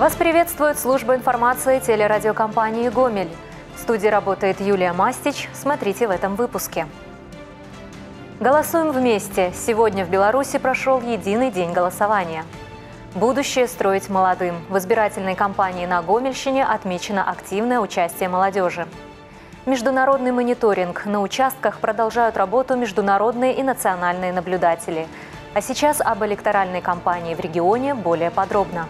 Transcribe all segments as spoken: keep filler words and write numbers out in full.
Вас приветствует служба информации телерадиокомпании «Гомель». В студии работает Юлия Мастич. Смотрите в этом выпуске. Голосуем вместе. Сегодня в Беларуси прошел единый день голосования. Будущее строить молодым. В избирательной кампании на Гомельщине отмечено активное участие молодежи. Международный мониторинг. На участках продолжают работу международные и национальные наблюдатели. А сейчас об электоральной кампании в регионе более подробно.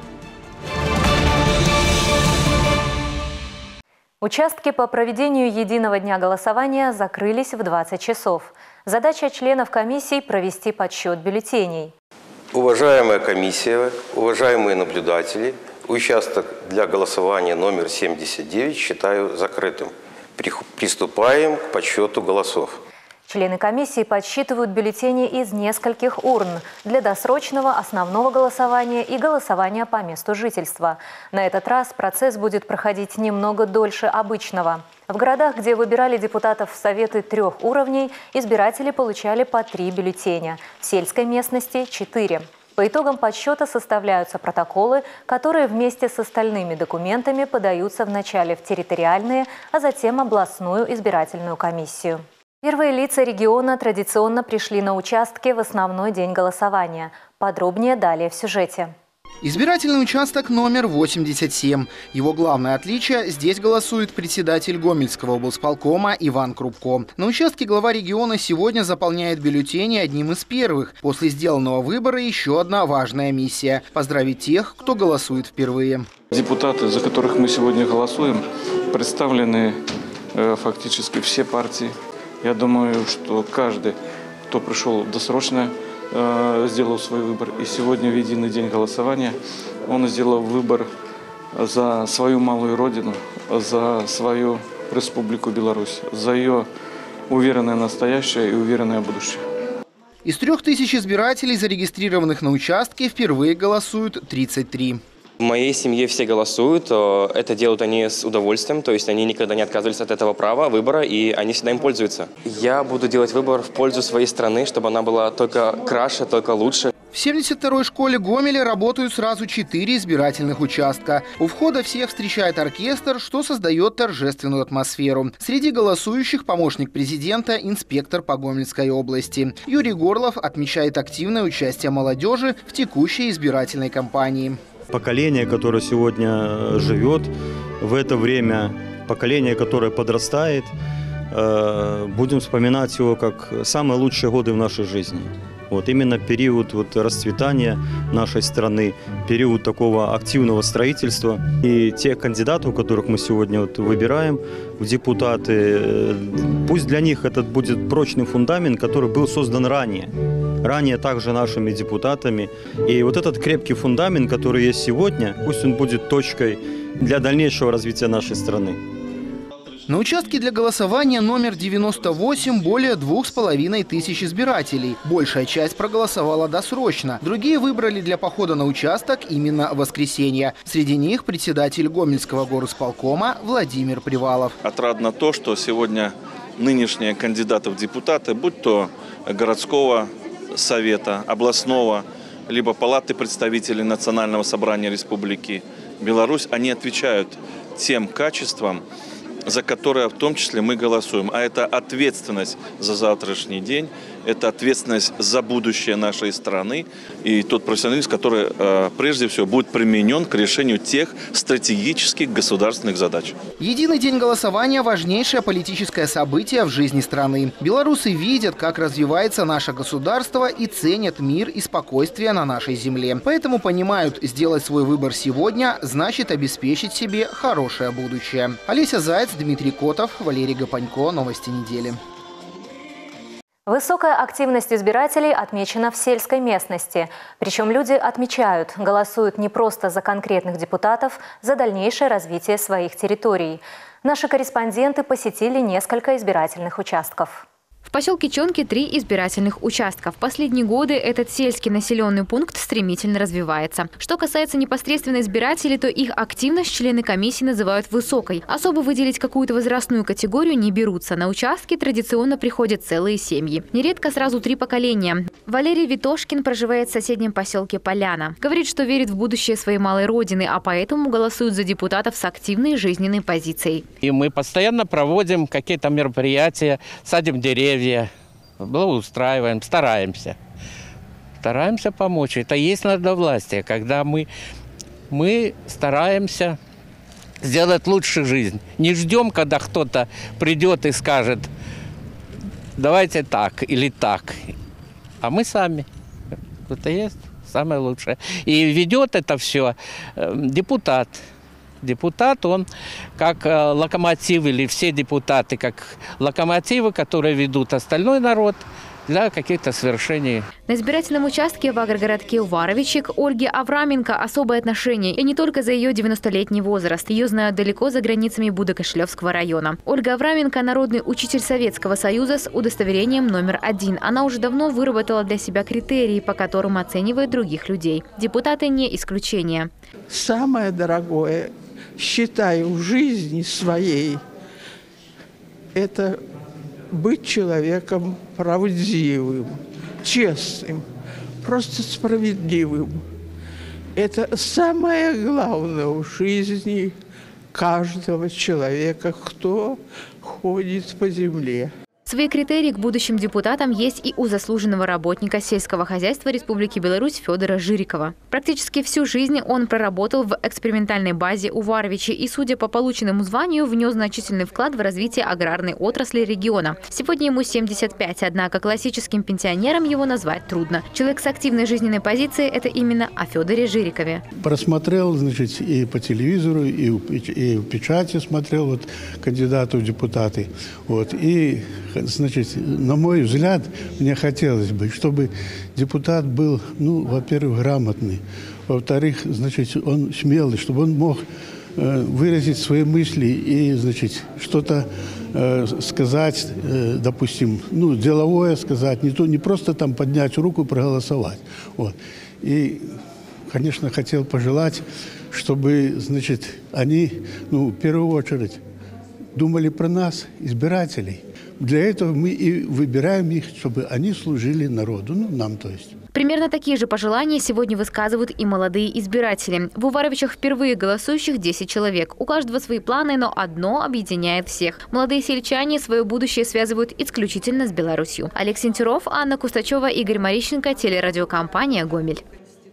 Участки по проведению единого дня голосования закрылись в двадцать часов. Задача членов комиссии – провести подсчет бюллетеней. Уважаемая комиссия, уважаемые наблюдатели, участок для голосования номер семьдесят девять считаю закрытым. Приступаем к подсчету голосов. Члены комиссии подсчитывают бюллетени из нескольких урн для досрочного основного голосования и голосования по месту жительства. На этот раз процесс будет проходить немного дольше обычного. В городах, где выбирали депутатов в советы трех уровней, избиратели получали по три бюллетеня, в сельской местности – четыре. По итогам подсчета составляются протоколы, которые вместе с остальными документами подаются вначале в территориальные, а затем областную избирательную комиссию. Первые лица региона традиционно пришли на участки в основной день голосования. Подробнее далее в сюжете. Избирательный участок номер восемьдесят семь. Его главное отличие – здесь голосует председатель Гомельского облсполкома Иван Крупко. На участке глава региона сегодня заполняет бюллетени одним из первых. После сделанного выбора еще одна важная миссия – поздравить тех, кто голосует впервые. Депутаты, за которых мы сегодня голосуем, представлены э, фактически все партии. Я думаю, что каждый, кто пришел досрочно, э, сделал свой выбор. И сегодня в единый день голосования он сделал выбор за свою малую родину, за свою республику Беларусь, за ее уверенное настоящее и уверенное будущее. Из трех тысяч избирателей, зарегистрированных на участке, впервые голосуют тридцать три. В моей семье все голосуют, это делают они с удовольствием, то есть они никогда не отказывались от этого права выбора, и они всегда им пользуются. Я буду делать выбор в пользу своей страны, чтобы она была только краше, только лучше. В семьдесят второй школе Гомеля работают сразу четыре избирательных участка. У входа всех встречает оркестр, что создает торжественную атмосферу. Среди голосующих помощник президента, инспектор по Гомельской области. Юрий Горлов отмечает активное участие молодежи в текущей избирательной кампании. Поколение, которое сегодня живет в это время, поколение, которое подрастает, будем вспоминать его как самые лучшие годы в нашей жизни. Вот именно период вот расцветания нашей страны, период такого активного строительства. И те кандидаты, которых мы сегодня вот выбираем в депутаты, пусть для них этот будет прочный фундамент, который был создан ранее. Ранее также нашими депутатами. И вот этот крепкий фундамент, который есть сегодня, пусть он будет точкой для дальнейшего развития нашей страны. На участке для голосования номер девяносто восемь более двух с половиной тысяч избирателей. Большая часть проголосовала досрочно. Другие выбрали для похода на участок именно воскресенье. Среди них председатель Гомельского горисполкома Владимир Привалов. Отрадно то, что сегодня нынешние кандидаты в депутаты, будь то городского совета, областного, либо палаты представителей Национального собрания Республики Беларусь, они отвечают тем качествам, за которые в том числе мы голосуем. А это ответственность за завтрашний день, это ответственность за будущее нашей страны и тот профессионализм, который э, прежде всего будет применен к решению тех стратегических государственных задач. Единый день голосования – важнейшее политическое событие в жизни страны. Белорусы видят, как развивается наше государство и ценят мир и спокойствие на нашей земле. Поэтому понимают, сделать свой выбор сегодня значит обеспечить себе хорошее будущее. Олеся Заяц, Дмитрий Котов, Валерий Гапонько. Новости недели. Высокая активность избирателей отмечена в сельской местности. Причем люди отмечают, голосуют не просто за конкретных депутатов, за дальнейшее развитие своих территорий. Наши корреспонденты посетили несколько избирательных участков. В поселке Чонки три избирательных участка. В последние годы этот сельский населенный пункт стремительно развивается. Что касается непосредственно избирателей, то их активность члены комиссии называют высокой. Особо выделить какую-то возрастную категорию не берутся. На участки традиционно приходят целые семьи. Нередко сразу три поколения. Валерий Витошкин проживает в соседнем поселке Поляна. Говорит, что верит в будущее своей малой родины, а поэтому голосует за депутатов с активной жизненной позицией. И мы постоянно проводим какие-то мероприятия, садим деревья. Благоустраиваем, стараемся. Стараемся помочь. Это есть народовластие, когда мы, мы стараемся сделать лучше жизнь. Не ждем, когда кто-то придет и скажет, давайте так или так. А мы сами. Это есть самое лучшее. И ведет это все депутат. Депутат, он как локомотив, или все депутаты, как локомотивы, которые ведут остальной народ для каких-то свершений. На избирательном участке в агрогородке Уваровичи к Ольге Авраменко особое отношение. И не только за ее девяностолетний возраст. Ее знают далеко за границами Будо-Кошелевского района. Ольга Авраменко – народный учитель Советского Союза с удостоверением номер один. Она уже давно выработала для себя критерии, по которым оценивает других людей. Депутаты не исключение. Самое дорогое, считаю, в жизни своей – это быть человеком правдивым, честным, просто справедливым. Это самое главное в жизни каждого человека, кто ходит по земле. Свои критерии к будущим депутатам есть и у заслуженного работника сельского хозяйства Республики Беларусь Федора Жирикова. Практически всю жизнь он проработал в экспериментальной базе Уваровичи и, судя по полученному званию, внес значительный вклад в развитие аграрной отрасли региона. Сегодня ему семьдесят пять, однако классическим пенсионером его назвать трудно. Человек с активной жизненной позицией – это именно о Федоре Жирикове. Просмотрел, значит, и по телевизору, и в, и в печати смотрел вот, кандидатов в депутаты. Вот, и значит, на мой взгляд, мне хотелось бы, чтобы депутат был, ну, во-первых, грамотный, во-вторых, значит, он смелый, чтобы он мог э, выразить свои мысли и, значит, что-то э, сказать, э, допустим, ну, деловое сказать, не, то, не просто там поднять руку и проголосовать. Вот. И, конечно, хотел пожелать, чтобы, значит, они, ну, в первую очередь, думали про нас, избирателей. Для этого мы и выбираем их, чтобы они служили народу, ну, нам, то есть. Примерно такие же пожелания сегодня высказывают и молодые избиратели. В Уваровичах впервые голосующих десять человек. У каждого свои планы, но одно объединяет всех. Молодые сельчане свое будущее связывают исключительно с Беларусью. Олег Сентюров, Анна Кустачева, Игорь Марищенко, телерадиокомпания «Гомель».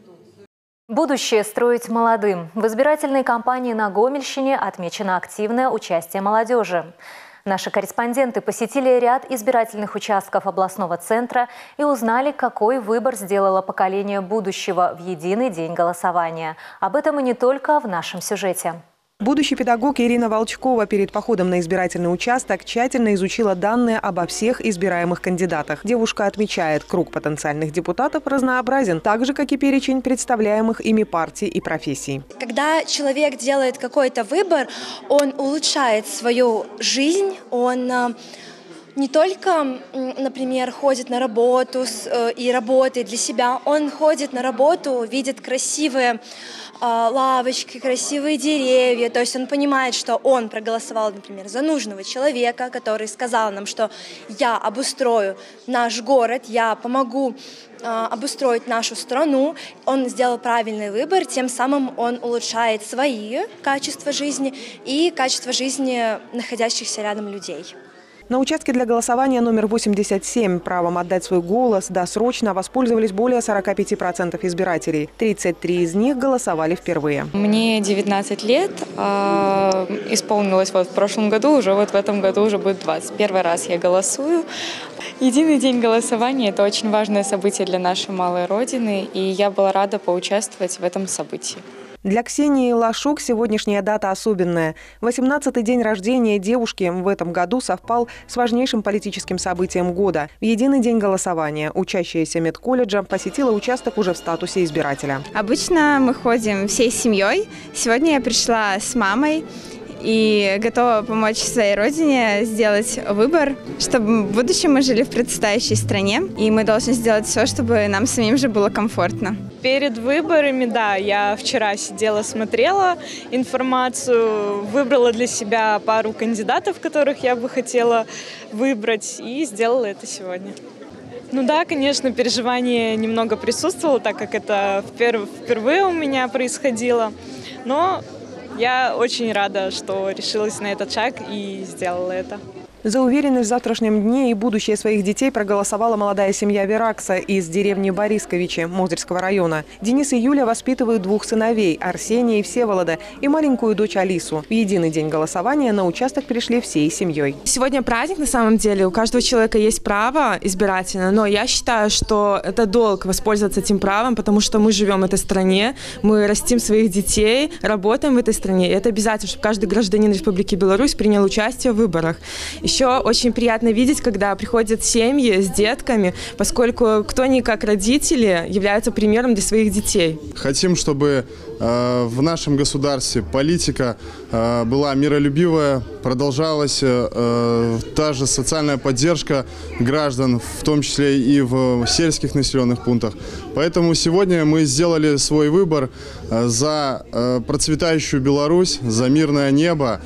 Будущее строить молодым. В избирательной кампании на Гомельщине отмечено активное участие молодежи. Наши корреспонденты посетили ряд избирательных участков областного центра и узнали, какой выбор сделало поколение будущего в единый день голосования. Об этом и не только в нашем сюжете. Будущий педагог Ирина Волчкова перед походом на избирательный участок тщательно изучила данные обо всех избираемых кандидатах. Девушка отмечает, круг потенциальных депутатов разнообразен, так же, как и перечень представляемых ими партий и профессий. Когда человек делает какой-то выбор, он улучшает свою жизнь, он не только, например, ходит на работу и работает для себя, он ходит на работу, видит красивые лавочки, красивые деревья. То есть он понимает, что он проголосовал, например, за нужного человека, который сказал нам, что я обустрою наш город, я помогу обустроить нашу страну. Он сделал правильный выбор, тем самым он улучшает свои качества жизни и качество жизни находящихся рядом людей. На участке для голосования номер восемьдесят семь правом отдать свой голос досрочно воспользовались более сорока пяти процентов избирателей. тридцать три из них голосовали впервые. Мне девятнадцать лет, э, исполнилось вот в прошлом году, уже вот в этом году уже будет двадцать. Первый раз я голосую. Единый день голосования – это очень важное событие для нашей малой родины, и я была рада поучаствовать в этом событии. Для Ксении Лашук сегодняшняя дата особенная. восемнадцатый день рождения девушки в этом году совпал с важнейшим политическим событием года. В единый день голосования учащаяся медколледжа посетила участок уже в статусе избирателя. Обычно мы ходим всей семьей. Сегодня я пришла с мамой и готова помочь своей родине сделать выбор, чтобы в будущем мы жили в процветающей стране, и мы должны сделать все, чтобы нам самим же было комфортно. Перед выборами, да, я вчера сидела, смотрела информацию, выбрала для себя пару кандидатов, которых я бы хотела выбрать, и сделала это сегодня. Ну да, конечно, переживание немного присутствовало, так как это впервые у меня происходило, но я очень рада, что решилась на этот шаг и сделала это. За уверенность в завтрашнем дне и будущее своих детей проголосовала молодая семья Веракса из деревни Борисковичи Мозырского района. Денис и Юля воспитывают двух сыновей – Арсения и Всеволода, и маленькую дочь Алису. В единый день голосования на участок пришли всей семьей. Сегодня праздник, на самом деле. У каждого человека есть право избирательное, но я считаю, что это долг воспользоваться этим правом, потому что мы живем в этой стране, мы растим своих детей, работаем в этой стране. И это обязательно, чтобы каждый гражданин Республики Беларусь принял участие в выборах. Еще очень приятно видеть, когда приходят семьи с детками, поскольку кто ни как родители являются примером для своих детей. Хотим, чтобы э, в нашем государстве политика э, была миролюбивая, продолжалась э, та же социальная поддержка граждан, в том числе и в сельских населенных пунктах. Поэтому сегодня мы сделали свой выбор э, за э, процветающую Беларусь, за мирное небо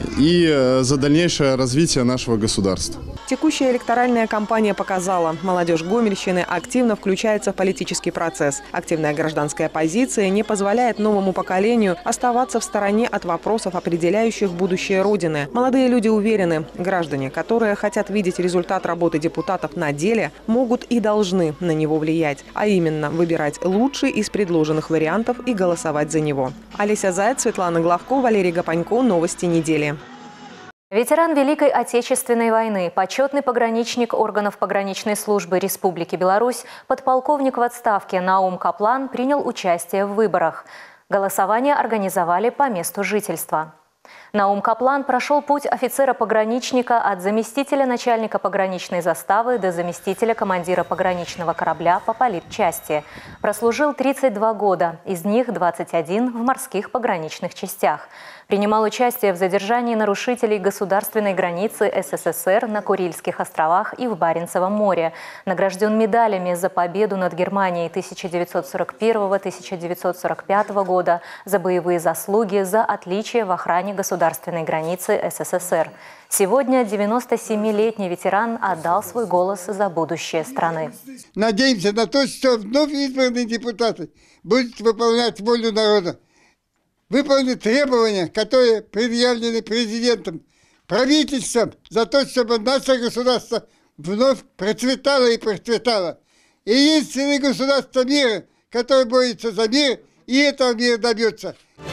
и за дальнейшее развитие нашего государства. Текущая электоральная кампания показала, молодежь Гомельщины активно включается в политический процесс. Активная гражданская позиция не позволяет новому поколению оставаться в стороне от вопросов, определяющих будущее Родины. Молодые люди уверены, граждане, которые хотят видеть результат работы депутатов на деле, могут и должны на него влиять, а именно выбирать лучший из предложенных вариантов и голосовать за него. Олеся Заяц, Светлана Главко, Валерий Гапанько. Новости недели. Ветеран Великой Отечественной войны, почетный пограничник органов пограничной службы Республики Беларусь, подполковник в отставке Наум Каплан принял участие в выборах. Голосование организовали по месту жительства. Наум Каплан прошел путь офицера-пограничника от заместителя начальника пограничной заставы до заместителя командира пограничного корабля по политчасти. Прослужил тридцать два года, из них двадцать один в морских пограничных частях. Принимал участие в задержании нарушителей государственной границы СССР на Курильских островах и в Баренцевом море. Награжден медалями за победу над Германией тысяча девятьсот сорок первого — тысяча девятьсот сорок пятого года, за боевые заслуги, за отличие в охране государственной границы СССР. Сегодня девяностосемилетний ветеран отдал свой голос за будущее страны. Надеемся на то, что вновь избранные депутаты будут выполнять волю народа, выполнить требования, которые предъявлены президентом, правительством, за то, чтобы наше государство вновь процветало и процветало. И единственное государство мира, которое борется за мир, и этого мира добьется.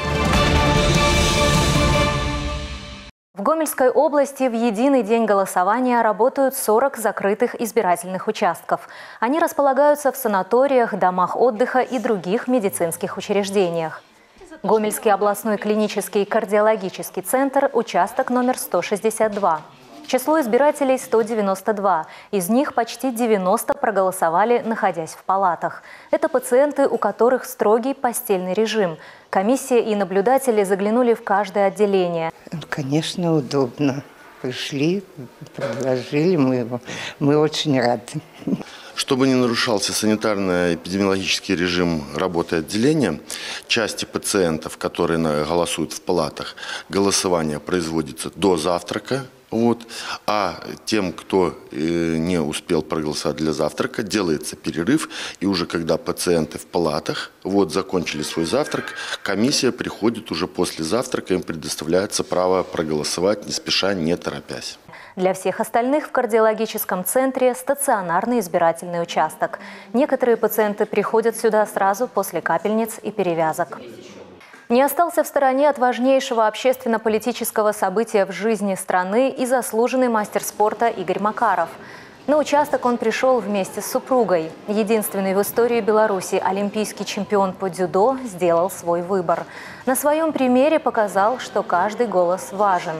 В Гомельской области в единый день голосования работают сорок закрытых избирательных участков. Они располагаются в санаториях, домах отдыха и других медицинских учреждениях. Гомельский областной клинический кардиологический центр, участок номер сто шестьдесят два. Число избирателей сто девяносто два. Из них почти девяносто проголосовали, находясь в палатах. Это пациенты, у которых строгий постельный режим. Комиссия и наблюдатели заглянули в каждое отделение. Конечно, удобно. Пришли, предложили, мы, мы очень рады. Чтобы не нарушался санитарно-эпидемиологический режим работы отделения, части пациентов, которые голосуют в палатах, голосование производится до завтрака. Вот. А тем, кто э, не успел проголосовать для завтрака, делается перерыв. И уже когда пациенты в палатах вот, закончили свой завтрак, комиссия приходит уже после завтрака, им предоставляется право проголосовать, не спеша, не торопясь. Для всех остальных в кардиологическом центре стационарный избирательный участок. Некоторые пациенты приходят сюда сразу после капельниц и перевязок. Не остался в стороне от важнейшего общественно-политического события в жизни страны и заслуженный мастер спорта Игорь Макаров. На участок он пришел вместе с супругой. Единственный в истории Беларуси олимпийский чемпион по дзюдо сделал свой выбор. На своем примере показал, что каждый голос важен. С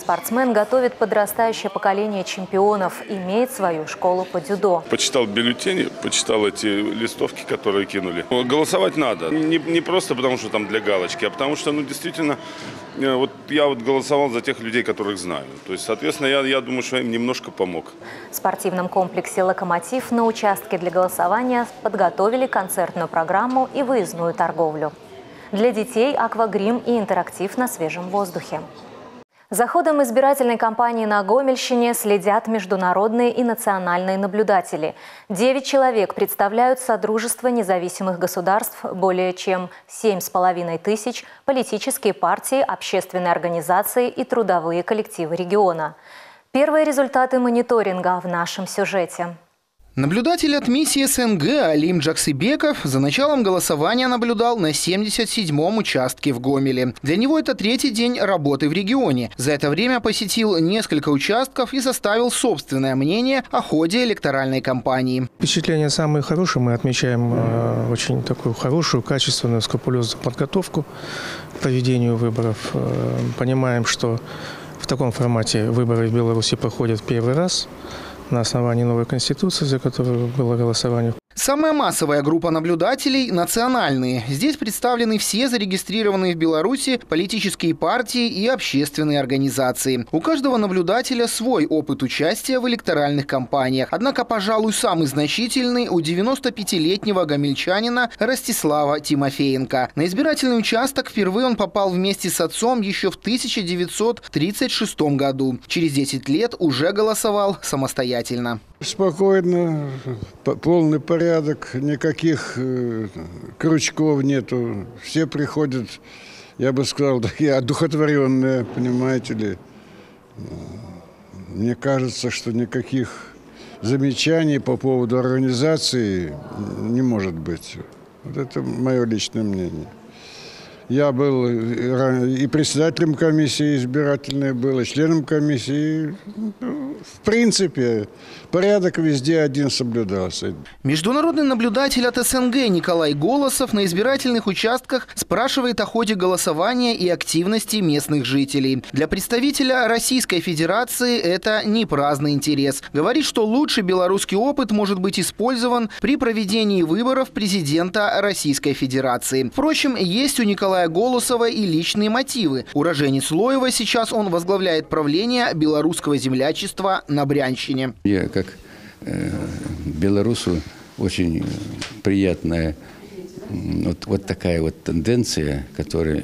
спортсмен готовит подрастающее поколение чемпионов, имеет свою школу по дзюдо. Почитал бюллетени, почитал эти листовки, которые кинули. Голосовать надо. Не, не просто потому, что там для галочки, а потому что, ну, действительно, вот я вот голосовал за тех людей, которых знаю. То есть, соответственно, я, я думаю, что я им немножко помог. В спортивном комплексе «Локомотив» на участке для голосования подготовили концертную программу и выездную торговлю. Для детей аквагрим и интерактив на свежем воздухе. За ходом избирательной кампании на Гомельщине следят международные и национальные наблюдатели. Девять человек представляют Содружество независимых государств, более чем семь с половиной тысяч, политические партии, общественные организации и трудовые коллективы региона. Первые результаты мониторинга в нашем сюжете. Наблюдатель от миссии СНГ Алим Джаксыбеков за началом голосования наблюдал на семьдесят седьмом участке в Гомеле. Для него это третий день работы в регионе. За это время посетил несколько участков и составил собственное мнение о ходе электоральной кампании. Впечатления самые хорошие. Мы отмечаем э, очень такую хорошую, качественную, скрупулезную подготовку к проведению выборов. Э, понимаем, что в таком формате выборы в Беларуси проходят первый раз на основании новой конституции, за которую было голосование. Самая массовая группа наблюдателей – национальные. Здесь представлены все зарегистрированные в Беларуси политические партии и общественные организации. У каждого наблюдателя свой опыт участия в электоральных кампаниях. Однако, пожалуй, самый значительный у девяностопятилетнего гомельчанина Ростислава Тимофеенко. На избирательный участок впервые он попал вместе с отцом еще в тысяча девятьсот тридцать шестом году. Через десять лет уже голосовал самостоятельно. Спокойно, полный порядок, никаких э, крючков нету. Все приходят, я бы сказал, такие одухотворенные, понимаете ли. Мне кажется, что никаких замечаний по поводу организации не может быть. Вот это мое личное мнение. Я был и председателем комиссии избирательной, был и членом комиссии. В принципе, порядок везде один соблюдался. Международный наблюдатель от СНГ Николай Голосов на избирательных участках спрашивает о ходе голосования и активности местных жителей. Для представителя Российской Федерации это не праздный интерес. Говорит, что лучший белорусский опыт может быть использован при проведении выборов президента Российской Федерации. Впрочем, есть у Николая Голосова и личные мотивы. Уроженец Лоева, сейчас он возглавляет правление белорусского землячества на Брянщине. Я как э, белорусу очень приятная вот, вот такая вот тенденция, которая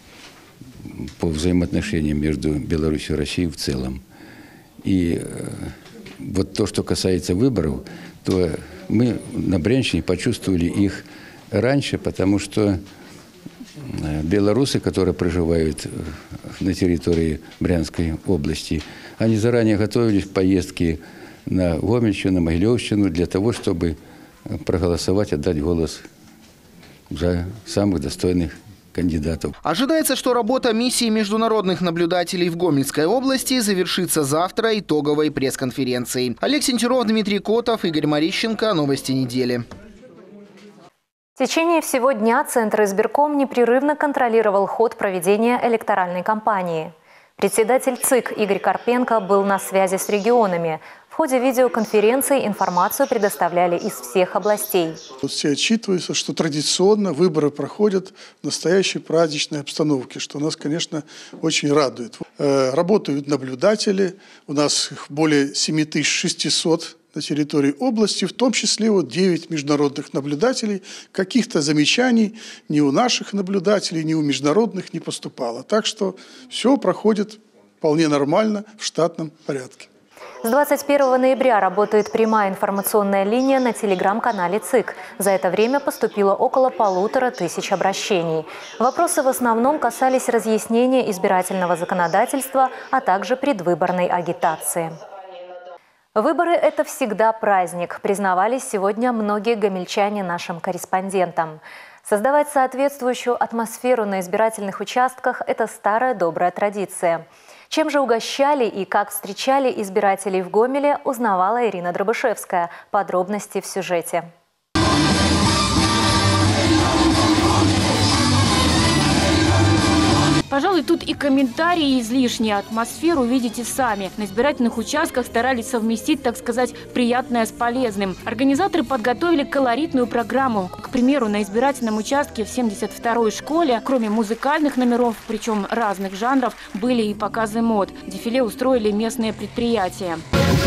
по взаимоотношениям между Беларусью и Россией в целом. И э, вот то, что касается выборов, то мы на Брянщине почувствовали их раньше, потому что белорусы, которые проживают на территории Брянской области, они заранее готовились к поездке на Гомельщину, на Могилевщину для того, чтобы проголосовать, отдать голос за самых достойных кандидатов. Ожидается, что работа миссии международных наблюдателей в Гомельской области завершится завтра итоговой пресс-конференцией. Олег Сентеров, Дмитрий Котов, Игорь Марищенко. Новости недели. В течение всего дня Центр избирком непрерывно контролировал ход проведения электоральной кампании. Председатель ЦИК Игорь Карпенко был на связи с регионами. В ходе видеоконференции информацию предоставляли из всех областей. Все отчитываются, что традиционно выборы проходят в настоящей праздничной обстановке, что нас, конечно, очень радует. Работают наблюдатели, у нас их более семи тысяч шестисот на территории области, в том числе вот девять международных наблюдателей. Каких-то замечаний ни у наших наблюдателей, ни у международных не поступало. Так что все проходит вполне нормально, в штатном порядке. С двадцать первого ноября работает прямая информационная линия на телеграм-канале ЦИК. За это время поступило около полутора тысяч обращений. Вопросы в основном касались разъяснения избирательного законодательства, а также предвыборной агитации. Выборы – это всегда праздник, признавались сегодня многие гомельчане нашим корреспондентам. Создавать соответствующую атмосферу на избирательных участках – это старая добрая традиция. Чем же угощали и как встречали избирателей в Гомеле, узнавала Ирина Дробышевская. Подробности в сюжете. По Пожалуй, тут и комментарии излишние. Атмосферу видите сами. На избирательных участках старались совместить, так сказать, приятное с полезным. Организаторы подготовили колоритную программу. К примеру, на избирательном участке в семьдесят второй школе, кроме музыкальных номеров, причем разных жанров, были и показы мод. Дефиле устроили местные предприятия.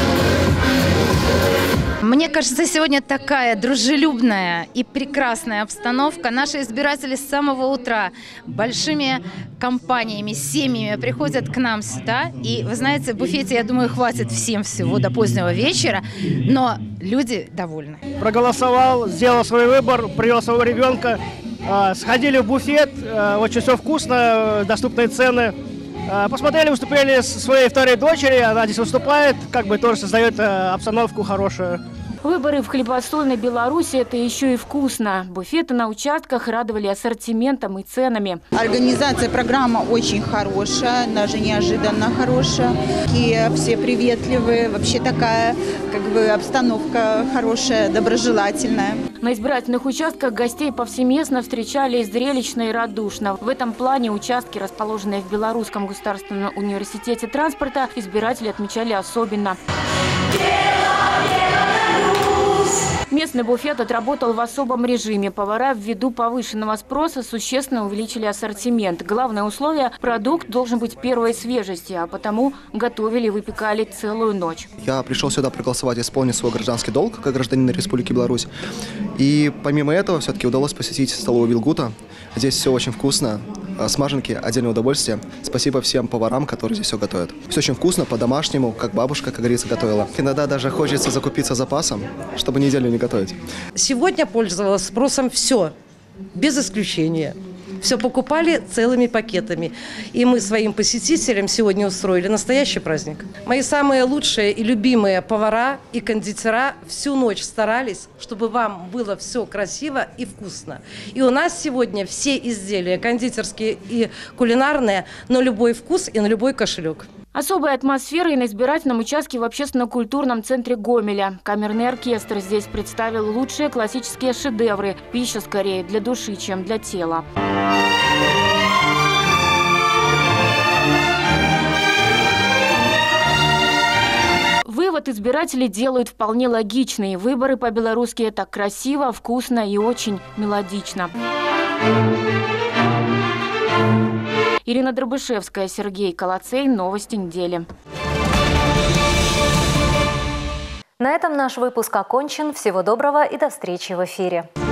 Мне кажется, сегодня такая дружелюбная и прекрасная обстановка. Наши избиратели с самого утра большими компаниями, семьями приходят к нам сюда. И, вы знаете, в буфете, я думаю, хватит всем всего до позднего вечера. Но люди довольны. Проголосовал, сделал свой выбор, привел своего ребенка. Сходили в буфет, очень все вкусно, доступные цены. Посмотрели выступление своей второй дочери, она здесь выступает, как бы тоже создает обстановку хорошую. Выборы в хлебосольной Беларуси – это еще и вкусно. Буфеты на участках радовали ассортиментом и ценами. Организация программы очень хорошая, даже неожиданно хорошая. И все приветливые, вообще такая как бы обстановка хорошая, доброжелательная. На избирательных участках гостей повсеместно встречали зрелищно и радушно. В этом плане участки, расположенные в Белорусском государственном университете транспорта, избиратели отмечали особенно. Местный буфет отработал в особом режиме. Повара ввиду повышенного спроса существенно увеличили ассортимент. Главное условие – продукт должен быть первой свежести, а потому готовили и выпекали целую ночь. Я пришел сюда проголосовать, исполнить свой гражданский долг как гражданин Республики Беларусь. И помимо этого все-таки удалось посетить столовую Вилгута. Здесь все очень вкусно. Смаженки – отдельное удовольствие. Спасибо всем поварам, которые здесь все готовят. Все очень вкусно, по-домашнему, как бабушка, как говорится, готовила. Иногда даже хочется закупиться запасом, чтобы неделю не готовить. Сегодня пользовалась спросом все, без исключения. Все покупали целыми пакетами. И мы своим посетителям сегодня устроили настоящий праздник. Мои самые лучшие и любимые повара и кондитера всю ночь старались, чтобы вам было все красиво и вкусно. И у нас сегодня все изделия кондитерские и кулинарные на любой вкус и на любой кошелек. Особая атмосфера и на избирательном участке в общественно-культурном центре Гомеля. Камерный оркестр здесь представил лучшие классические шедевры. Пища скорее для души, чем для тела. Вывод избиратели делают вполне логичный. Выборы по-белорусски – это красиво, вкусно и очень мелодично. Ирина Дробышевская, Сергей Колоцей. Новости недели. На этом наш выпуск окончен. Всего доброго и до встречи в эфире.